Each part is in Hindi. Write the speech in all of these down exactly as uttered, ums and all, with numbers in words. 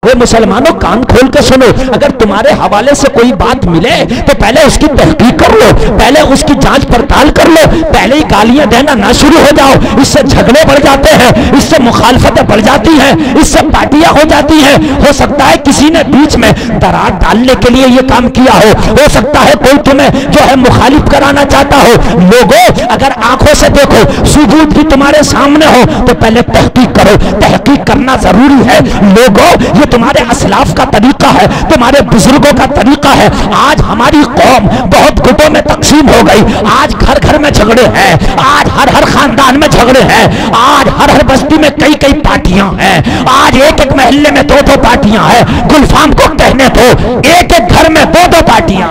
वे मुसलमानों कान खोल के सुनो, अगर तुम्हारे हवाले से कोई बात मिले तो पहले उसकी तहकीक कर लो, पहले उसकी जांच पड़ताल कर लो, पहले ही गालियां देना ना शुरू हो जाओ। इससे झगड़े बढ़ जाते हैं, इससे मुखालफतें बढ़ जाती हैं, इससे पार्टियां हो जाती हैं। हो सकता है किसी ने बीच में दरार डालने के लिए ये काम किया हो, हो सकता है कोई तुम्हें जो है मुखालिफ कराना चाहता हो। लोगों, अगर आंखों से देखो, सुजूद भी तुम्हारे सामने हो तो पहले तहकीक करो, तहकीक करना जरूरी है। लोगों, ये तुम्हारे असलाफ का तरीका है, तुम्हारे बुजुर्गों का तरीका है। आज हमारी कौम बहुत गुटों में तकसीम हो गई, आज घर घर में झगड़े हैं, आज हर हर खानदान में झगड़े हैं, आज हर हर बस्ती में कई कई पार्टियां हैं, आज एक एक महल्ले में दो दो पार्टियां हैं। गुलफाम को कहने दो, एक एक घर में दो दो पार्टियां।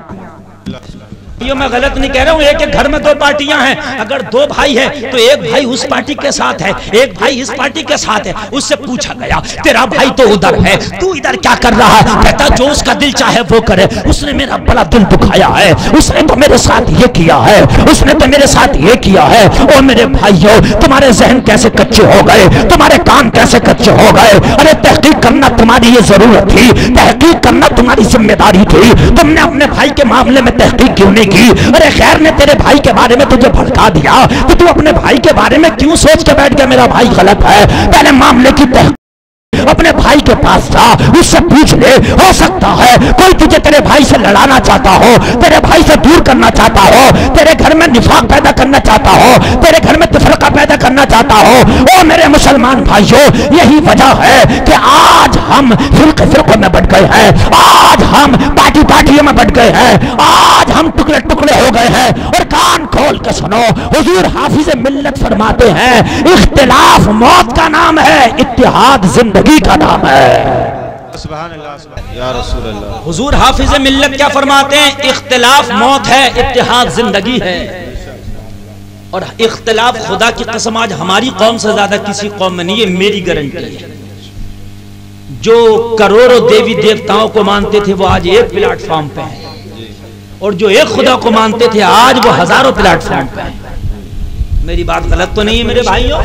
ये मैं गलत नहीं कह रहा हूँ, एक एक घर में दो पार्टियां हैं। अगर दो भाई है तो एक भाई उस पार्टी के साथ है, एक भाई इस पार्टी के साथ है। उससे पूछा गया, तेरा भाई तो उधर है, तू इधर क्या कर रहा है? कहता जो उसका दिल चाहे वो करे, उसने मेरा बड़ा दिल दुखाया है, उसने तो मेरे साथ ये किया है, उसने तो मेरे साथ ये किया है। ओ मेरे भाइयों, तुम्हारे जहन कैसे कच्चे हो गए, तुम्हारे कान कैसे कच्चे हो गए? अरे तहकीक करना तुम्हारी ये जरूरत थी, तहकीक करना तुम्हारी जिम्मेदारी थी। तुमने अपने भाई के मामले में तहकीक क्यों नहीं की? अरे खैर ने तेरे भाई के बारे में तुझे भड़का दिया तो तू अपने भाई के बारे में क्यों सोच के बैठ गया मेरा भाई गलत है? पहले मामले की तहकीक अपने भाई के पास जा, उससे पूछ ले। हो सकता है कोई तुझे तेरे भाई से लड़ाना चाहता हो, तेरे भाई से दूर करना चाहता हो, तेरे घर में निफाक पैदा करना चाहता हो, तेरे घर में तफरका पैदा करना चाहता हो। ओ मेरे मुसलमान भाइयों, यही वजह है कि आज हम फिरके फिरकों में बढ़ गए हैं, आज हम पार्टी पार्टियों में बढ़ गए हैं, आज हम टुकड़े टुकड़े हो गए हैं। और कान खोल के सुनो, हुजूर हाफिज मिल्लत फरमाते हैं, इख्तिलाफ मौत का नाम है, इत्तिहाद जिंदगी का नाम है। सुभान अल्लाह या रसूल अल्लाह। हुजूर हाफिज मिल्लत क्या फरमाते हैं? इख्तिलाफ मौत है, इत्तिहाद जिंदगी है। और इख्तिलाफ खुदा की कसम आज हमारी कौम से ज्यादा किसी कौम में नहीं है, मेरी गारंटी है। जो करोड़ों देवी देवताओं को मानते थे वो आज एक प्लेटफॉर्म पे है, और जो एक खुदा को मानते थे आज वो हजारों प्लेटफॉर्म पे है। मेरी बात गलत तो नहीं है मेरे भाइयों?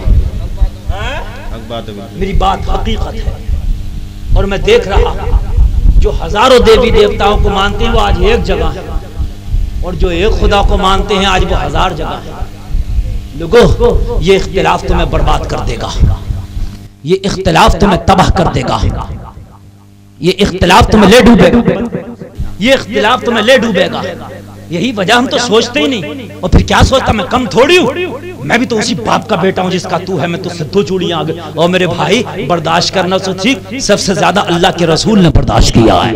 मेरी बात हकीकत है। और मैं देख रहा जो हजारों देवी देवताओं को मानते हैं वो आज एक जगह है, और जो एक खुदा को मानते हैं आज वो हजार जगह है। लोगों, ये इख्तिलाफ तुम्हें बर्बाद कर देगा, ये इख्तिलाफ तुम्हें तबाह कर देगा, ये इख्तिलाफ तुम्हें ले डूबेगा, ये इख्तिलाफ तुम्हें ले डूबेगा। यही वजह हम तो सोचते ही नहीं। और फिर क्या सोचता, मैं कम थोड़ी हूँ, मैं भी तो उसी बाप का बेटा हूँ जिसका तू है, मैं तुझसे दो चूड़ियां आगे। और मेरे भाई, बर्दाश्त करना तो ठीक, सबसे ज्यादा अल्लाह के रसूल ने बर्दाश्त किया है।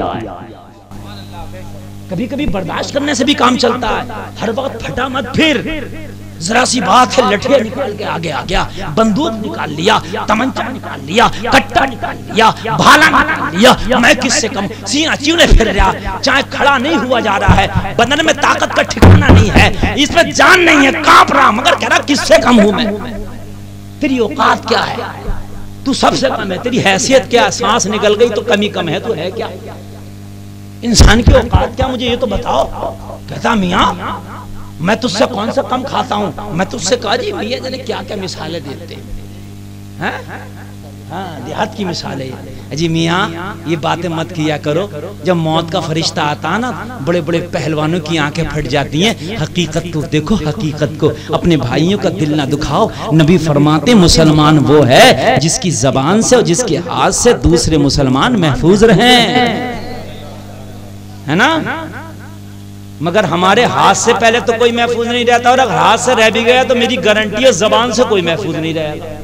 कभी कभी बर्दाश्त करने से भी काम चलता है, हर वक्त फटा मत फिर। जरा सी बात है, लठिया निकाल के आगे आ गया, बंदूक निकाल लिया, तमंचा निकाल लिया, कट्टा निकाल लिया, भाला निकाल लिया, मैं किससे कम, सीना चूने फिर रहा, चाहे खड़ा नहीं हुआ जा रहा है, बदन में ताकत का ठिकाना नहीं है, इसमें जान नहीं है, कांप रहा, मगर कह रहा किससे कम हूं मैं। तेरी औकात क्या है? तू सबसे कम है। तेरी हैसियत क्या? सांस निकल गई तो कमी कम है, तो है क्या? इंसान की औकात क्या, मुझे ये तो बताओ। कहता मियां मैं तुझसे कौन सा कम खाता हूँ? मैं तुझसे कहा जी भैया जाने क्या क्या मिसालें देते हैं, हाँ देहात की मिसालें। जी मियाँ ये बातें मत किया करो, जब मौत का फरिश्ता आता ना बड़े बड़े पहलवानों की आंखें फट जाती हैं। हकीकत को देखो, हकीकत को, अपने भाइयों का दिल ना दुखाओ। नबी फरमाते मुसलमान वो है जिसकी जबान से और जिसके हाथ से दूसरे मुसलमान महफूज रहें, है ना? मगर हमारे हाथ से पहले तो कोई महफूज नहीं रहता, और अगर हाथ से रह भी गया तो मेरी गारंटी है जबान से कोई महफूज नहीं रहेगा।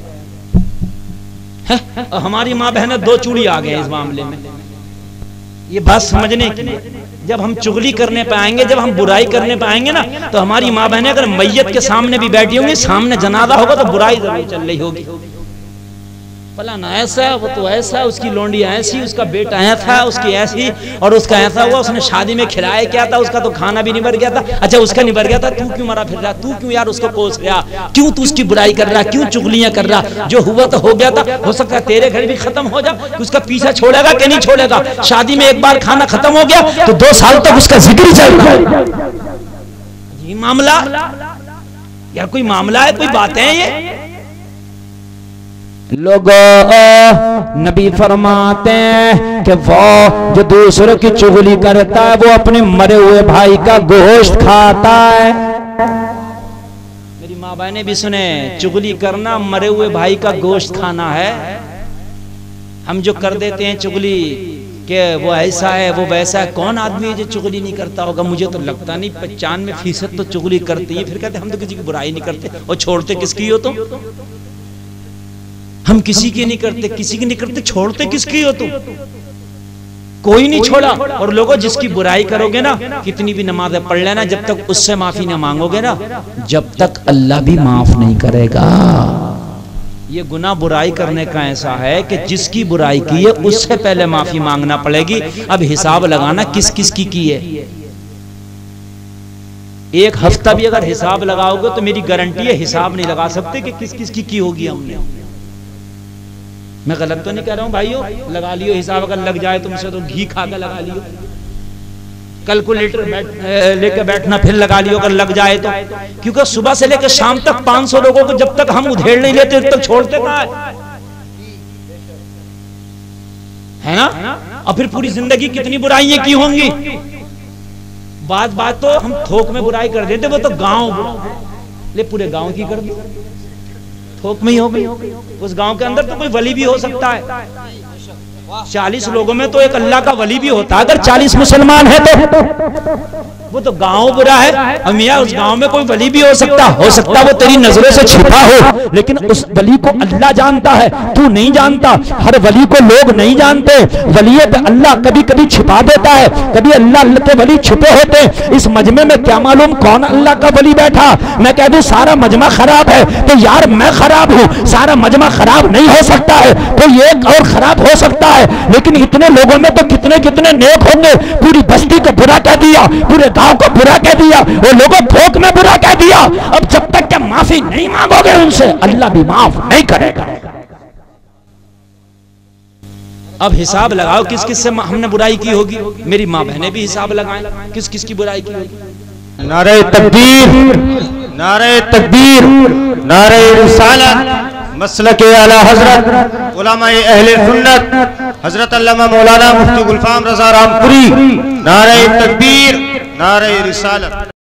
हमारी माँ बहनें दो चूड़ी आ गए इस मामले में। ये बात समझने की, जब हम चुगली करने पे आएंगे, जब हम बुराई करने पे आएंगे ना, तो हमारी माँ बहनें अगर मैयत के सामने भी बैठी होंगी, सामने जनाजा होगा तो बुराई जरूर चल रही होगी। फलाना ऐसा, वो तो ऐसा, उसकी लोंडी ऐसी, उसका बेटा ऐसा, उसकी ऐसी, और उसका ऐसा हुआ, उसने शादी में खिलाया क्या था, उसका तो खाना भी निबर गया था। अच्छा उसका निबर गया था, तू क्यों मरा फिर रहा, तू क्यों यार उसको कोस रहा, क्यों तू उसकी बुराई कर रहा, क्यों चुगलियां कर रहा? जो हुआ तो हो गया था, हो सकता है तेरे घर भी खत्म हो जाए, उसका पीछा छोड़ेगा कि नहीं छोड़ेगा? शादी में एक बार खाना खत्म हो गया तो दो साल तक उसका जिक्र ही चल रहा है। ये मामला यार कोई मामला है, कोई बात है ये? लोगों, नबी फरमाते हैं कि वो जो दूसरों की चुगली करता है वो अपने मरे हुए भाई का गोश्त खाता है। मेरी माँ बहने भी सुने, चुगली करना मरे हुए भाई का गोश्त खाना है। हम जो कर देते हैं चुगली कि वो ऐसा है वो वैसा है, कौन आदमी है जो चुगली नहीं करता होगा? मुझे तो लगता नहीं, पचानवे फीसद तो चुगली करती है। फिर कहते हम तो किसी की बुराई नहीं करते, और छोड़ते किसकी हो तुम? हम किसी की नहीं करते, किसी की नहीं करते, छोड़ते किसकी हो तुम? कोई नहीं छोड़ा। और लोगों, जिसकी बुराई करोगे ना, कितनी भी नमाज़ें पढ़ लेना, जब तक उससे माफी ना मांगोगे ना, जब तक अल्लाह भी माफ नहीं करेगा। ये गुनाह बुराई करने का ऐसा है कि जिसकी बुराई की है उससे पहले माफी मांगना पड़ेगी। अब हिसाब लगाना किस किस की की है। एक हफ्ता भी अगर हिसाब लगाओगे तो मेरी गारंटी है हिसाब नहीं लगा सकते कि किस किस की की होगी हमने। मैं गलत तो नहीं कह रहा हूं भाइयों? लगा लियो हिसाब, अगर लग जाए तुमसे तो घी खा कर लगा लियो, कैलकुलेटर बैठ, लेकर बैठना, फिर लगा लियो अगर लग जाए तो। क्योंकि सुबह से लेकर शाम तक पांच सौ लोगों को जब तक हम उधेड़ नहीं लेते तब तक छोड़ते कहां है, है ना? और फिर पूरी जिंदगी कितनी बुराइयां की होंगी। बात बात तो हम थोक में बुराई कर देते, वो तो गांव ले पूरे गांव की कर दी, थोक में ही हो गई। उस गांव के अंदर तो कोई वली भी हो सकता है। चालीस लोगों में तो एक अल्लाह का वली भी होता है। अगर चालीस मुसलमान है तो वो तो गांव बुरा है। अमिया, उस गांव में कोई वली भी हो सकता हो सकता वो तेरी नजरों से छिपा हो, लेकिन उस वली को अल्लाह जानता है, तू नहीं जानता। हर वली को लोग नहीं जानते। वली पे अल्लाह कभी कभी छिपा देता है, कभी अल्लाह के वली छुपे होते। इस मजमे में क्या मालूम कौन अल्लाह का वली बैठा। मैं कह दूं सारा मजमा खराब है तो यार मैं खराब हूं। सारा मजमा खराब नहीं हो सकता है तो ये और खराब हो सकता है, लेकिन इतने लोगों में तो कितने कितने नेक होंगे। पूरी बस्ती को बुरा कह दिया, पूरे गांव को बुरा कह दिया, वो लोगों थोक में बुरा कह दिया। अब जब तक क्या माफी नहीं मांगोगे उनसे, अल्लाह भी माफ नहीं करेगा। अब हिसाब लगाओ किस किस से हमने बुराई की होगी। मेरी माँ बहनें भी हिसाब लगाएं किस किस की बुराई की होगी। नारे तकबीर, नारे तकबीर, नारे रिसालत, मसलके आला हजरत उलमाए अहले सुन्नत हजरत अल्लामा मौलाना मुफ्ती गुलफाम रजा रामपुरी। नारे तकबीर, नारे रिसालत।